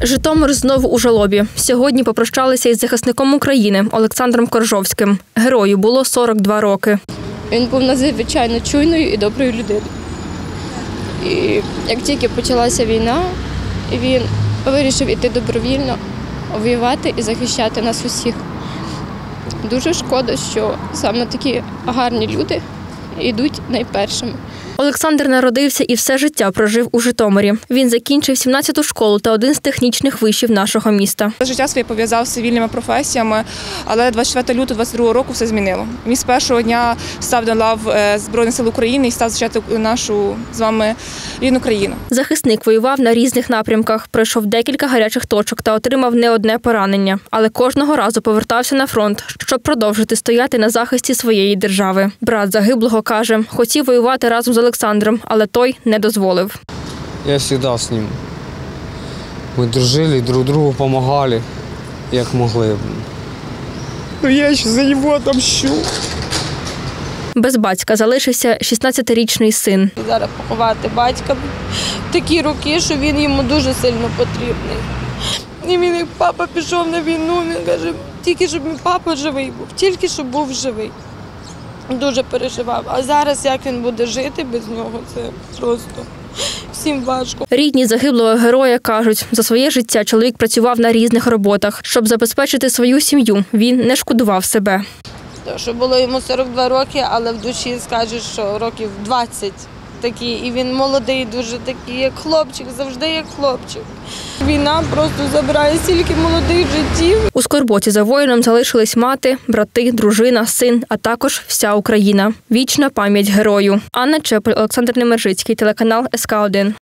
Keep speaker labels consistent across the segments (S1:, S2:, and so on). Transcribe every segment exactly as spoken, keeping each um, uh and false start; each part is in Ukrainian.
S1: Житомир знову у жалобі. Сьогодні попрощалися із захисником України Олександром Коржовським. Герою було сорок два роки.
S2: Він був надзвичайно чуйною і доброю людиною. І як тільки почалася війна, він вирішив іти добровільно, воювати і захищати нас усіх. Дуже шкода, що саме такі гарні люди йдуть найпершими.
S1: Олександр народився і все життя прожив у Житомирі. Він закінчив сімнадцяту школу та один з технічних вишів нашого міста.
S3: Життя своє пов'язав з цивільними професіями, але двадцять четвертого лютого двадцять другого року все змінило. Він з першого дня став до лав Збройних сил України і став захищати нашу з вами рідну країну.
S1: Захисник воював на різних напрямках, пройшов декілька гарячих точок та отримав не одне поранення. Але кожного разу повертався на фронт, щоб продовжити стояти на захисті своєї держави. Брат загиблого каже, хотів воювати разом з Олександром, але той не дозволив.
S4: Я завжди з ним. Ми дружили, друг другу допомагали, як могли. Ну я ще за нього отомщу.
S1: Без батька залишився шістнадцятирічний син.
S2: Зараз поховати батька в такі роки, що він йому дуже сильно потрібний. І він, як папа пішов на війну, він каже, тільки щоб мій папа живий був, тільки щоб був живий. Дуже переживав. А зараз, як він буде жити без нього, це просто всім важко.
S1: Рідні загиблого героя кажуть, за своє життя чоловік працював на різних роботах. Щоб забезпечити свою сім'ю, він не шкодував себе.
S2: Що було йому сорок два роки, але в душі скажеш, що років двадцять такі. І він молодий, дуже такий, як хлопчик, завжди як хлопчик. Війна просто забирає стільки молодих життів.
S1: У скорботі за воїном залишились мати, брати, дружина, син, а також вся Україна. Вічна пам'ять герою. Анна Чепель, Олександр Немержицький, телеканал ес ка один.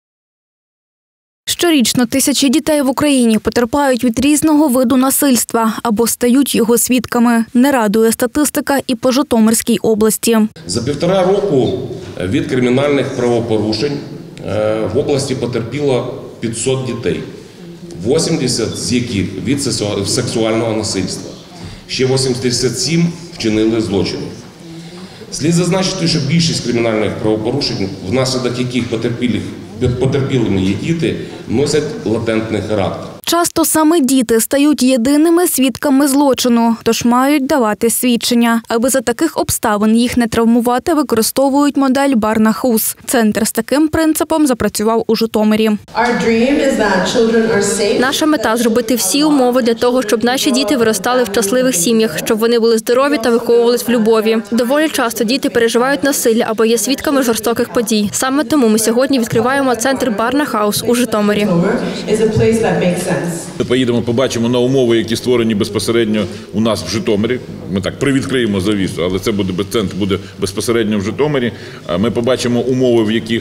S5: Щорічно тисячі дітей в Україні потерпають від різного виду насильства або стають його свідками. Не радує статистика і по Житомирській області.
S6: За півтора року від кримінальних правопорушень в області потерпіло п'ятсот дітей, вісімдесят з яких від сексуального насильства. Ще вісімдесят сім вчинили злочини. Слід зазначити, що більшість кримінальних правопорушень, внаслідок яких потерпілих потерпілими є діти, носять латентний характер.
S5: Часто саме діти стають єдиними свідками злочину, тож мають давати свідчення. Аби за таких обставин їх не травмувати, використовують модель Барнахус. Центр з таким принципом запрацював у Житомирі.
S1: Наша мета – зробити всі умови для того, щоб наші діти виростали в щасливих сім'ях, щоб вони були здорові та виховувались в любові. Доволі часто діти переживають насилля або є свідками жорстоких подій. Саме тому ми сьогодні відкриваємо центр Барнахус у Житомирі.
S7: Ми поїдемо, побачимо на умови, які створені безпосередньо у нас в Житомирі. Ми так привідкриємо завісу, але це буде центр буде безпосередньо в Житомирі. Ми побачимо умови, в яких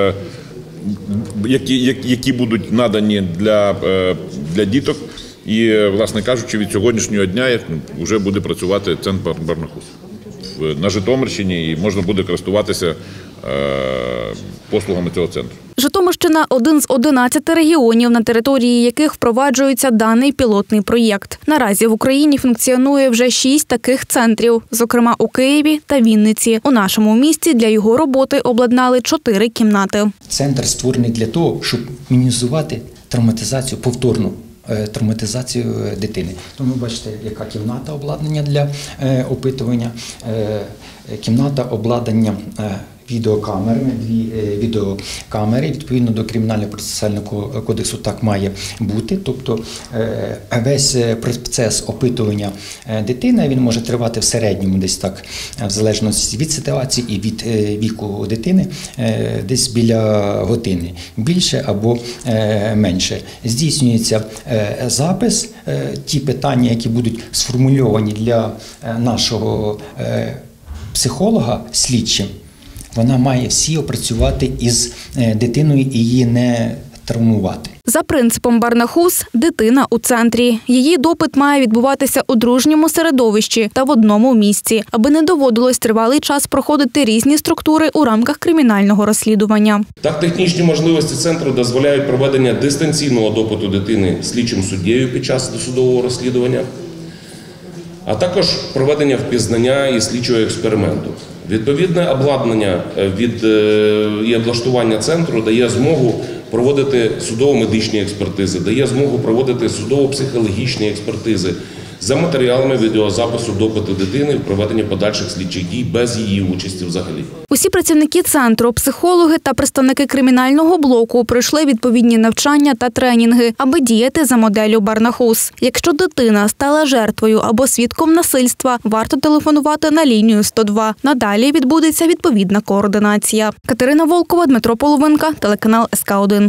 S7: які, які будуть надані для, для діток. І, власне кажучи, від сьогоднішнього дня вже буде працювати центр Барнахус на Житомирщині, і можна буде користуватися послугами цього центру.
S5: Житомирщина – один з одинадцяти регіонів, на території яких впроваджується даний пілотний проєкт. Наразі в Україні функціонує вже шість таких центрів, зокрема у Києві та Вінниці. У нашому місті для його роботи обладнали чотири кімнати.
S8: Центр створений для того, щоб мінімізувати травматизацію, повторну травматизацію дитини. Тому ви бачите, яка кімната обладнання для опитування, кімната обладнання відеокамерами, дві відеокамери, відповідно до Кримінального процесуального кодексу так має бути. Тобто весь процес опитування дитини, він може тривати в середньому десь так, в залежності від ситуації і від віку дитини, десь біля години, більше або менше. Здійснюється запис, ті питання, які будуть сформульовані для нашого психолога слідчим, вона має всі опрацювати із дитиною і її не травмувати.
S5: За принципом Барнахус – дитина у центрі. Її допит має відбуватися у дружньому середовищі та в одному місці, аби не доводилось тривалий час проходити різні структури у рамках кримінального розслідування.
S6: Так, технічні можливості центру дозволяють проведення дистанційного допиту дитини слідчим суддею під час досудового розслідування, а також проведення впізнання і слідчого експерименту. Відповідне обладнання від і облаштування центру дає змогу проводити судово-медичні експертизи, дає змогу проводити судово-психологічні експертизи за матеріалами відеозапису допиту дитини в проведенні подальших слідчих дій без її участі взагалі.
S5: Усі працівники центру, психологи та представники кримінального блоку пройшли відповідні навчання та тренінги, аби діяти за моделлю Барнахус. Якщо дитина стала жертвою або свідком насильства, варто телефонувати на лінію сто два. Надалі відбудеться відповідна координація. Катерина Волкова, Дмитро Половинка, телеканал ес ка один.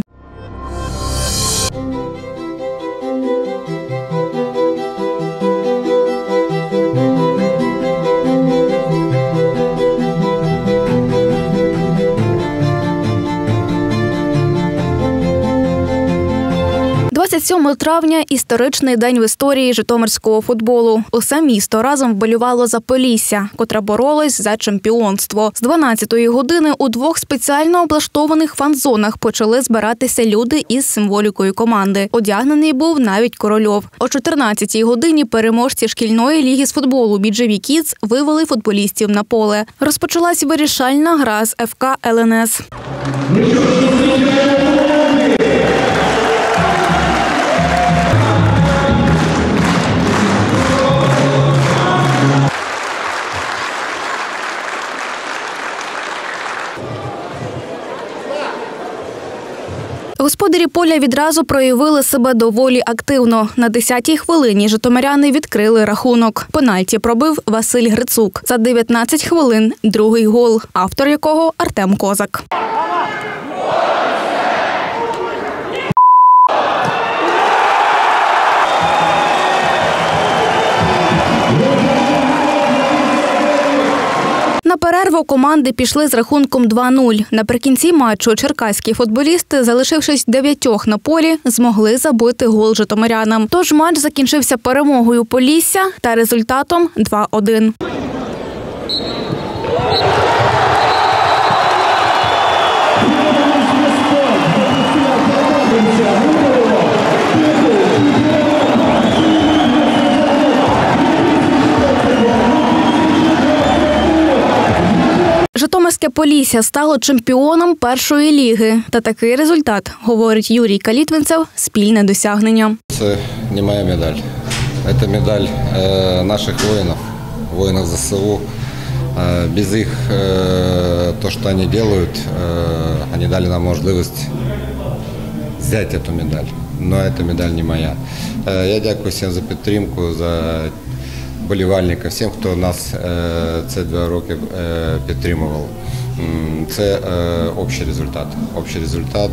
S5: двадцять сьомого травня – історичний день в історії житомирського футболу. Усе місто разом вболівало за Полісся, котре боролось за чемпіонство. З дванадцятої години у двох спеціально облаштованих фан-зонах почали збиратися люди із символікою команди. Одягнений був навіть Корольов. О чотирнадцятій годині переможці шкільної ліги з футболу «Бі джей ві Кідс» вивели футболістів на поле. Розпочалась вирішальна гра з еф ка ел ен ес. Господарі поля відразу проявили себе доволі активно. На десятій хвилині житомиряни відкрили рахунок. Пенальті пробив Василь Грицук. За дев'ятнадцять хвилин – другий гол, автор якого – Артем Козак. На перерву команди пішли з рахунком два нуль. Наприкінці матчу черкаські футболісти, залишившись дев'ятьох на полі, змогли забити гол житомирянам. Тож матч закінчився перемогою Полісся та результатом два один. Житомирське Полісся стало чемпіоном першої ліги. Та такий результат, говорить Юрій Калітвинцев, спільне досягнення.
S9: Це не моя медаль. Це медаль наших воїнів, воїнів зе ес у. Без їх, те, що вони роблять, вони дали нам можливість взяти цю медаль. Але ця медаль не моя. Я дякую всім за підтримку, за болівальників, всім, хто нас ці два роки підтримував. Це общий результат. Общий результат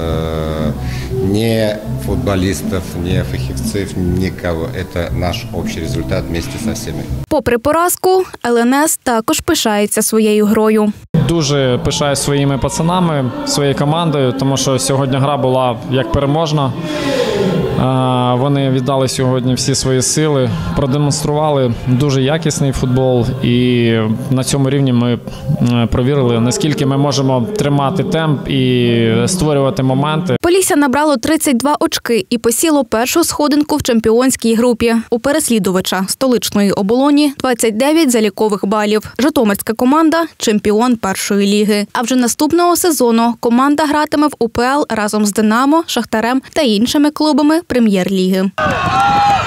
S9: не футболістів, не фахівців, нікого. Це наш общий результат вместе со всіми.
S5: Попри поразку, ел ен ес також пишається своєю грою.
S10: Дуже пишаюсь своїми пацанами, своєю командою, тому що сьогодні гра була як переможна. Вони віддали сьогодні всі свої сили, продемонстрували дуже якісний футбол, і на цьому рівні ми провірили, наскільки ми можемо тримати темп і створювати моменти.
S5: Полісся набрало тридцять два очки і посіло першу сходинку в чемпіонській групі. У переслідувача столичної Оболоні двадцять дев'ять залікових балів. Житомирська команда – чемпіон першої ліги. А вже наступного сезону команда гратиме в у пе ел разом з «Динамо», «Шахтарем» та іншими клубами прем'єр-ліги.